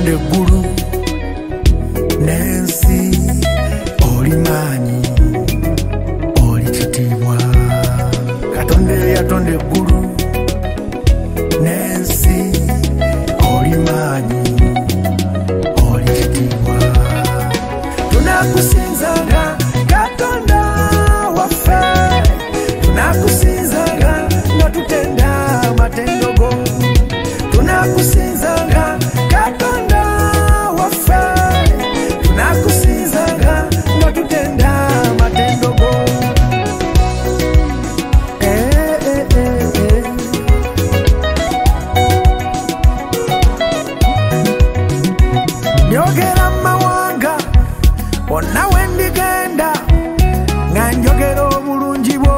yatonda eggulu n'ensi olimanyi oli kitiibwa Katonda yatonda eggulu n'ensi olimanyi oli kitiibwa tunakusinzanga Katonda waffe tunakusinzanga nga tutenda amatendo go tunakusinzanga Katonda waffe tunakusinzanga nga tutenda amatendo go njogera mawanga bonna wendigenda nga njogera obulungi bwo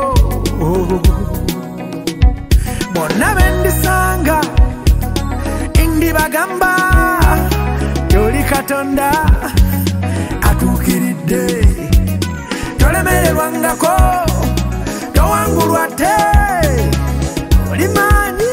bonna bendisanga ndibagamba toli Katonda atuukiridde tolemererwangako towangulwa te olimanyi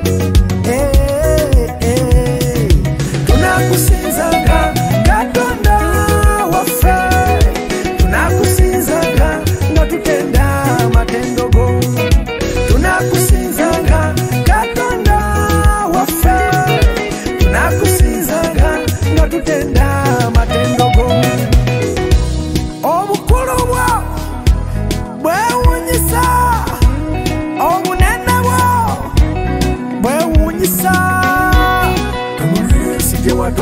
tunakusinzanga Katonda waffe tunakusinzanga nga tutenda amatendo go tunakusinzanga Katonda waffe tunakusinzanga nga tutenda amatendo go obukulu bwo bwewuunyisa obunene bwo bwewuunyisa tunulyensi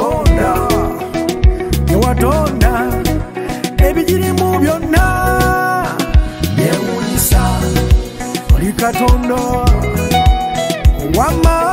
gyewatonda ebigirimu byonna byewuunyisa oli Katonda ow'amaanyi